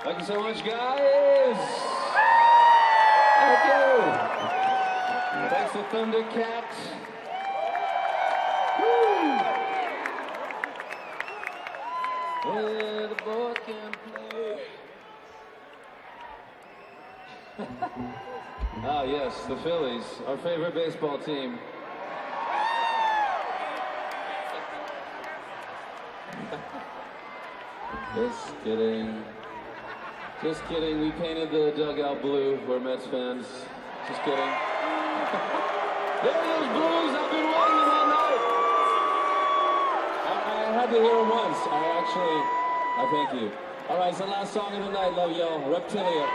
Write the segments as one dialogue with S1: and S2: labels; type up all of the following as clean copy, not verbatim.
S1: Thank you so much, guys. Thank you. Thanks to Thundercat. Woo. Where the boy can play. Ah, yes, the Phillies, our favorite baseball team. Just kidding. Just kidding. We painted the dugout blue. We're Mets fans. Just kidding. There are those blues. I've been waiting them all night. I had to hear them once. I thank you. All right, it's the last song of the night. Love y'all. Reptilia.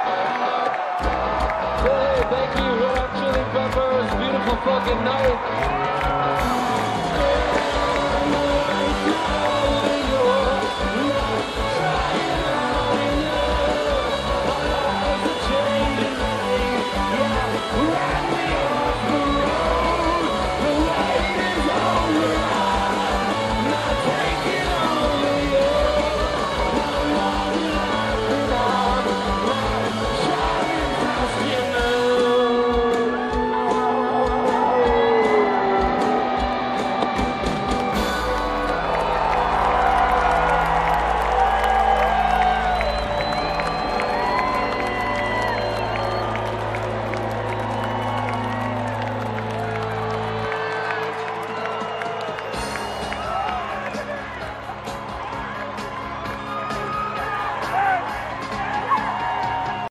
S1: Thank you, Red Hot Chili Peppers. Beautiful fucking night.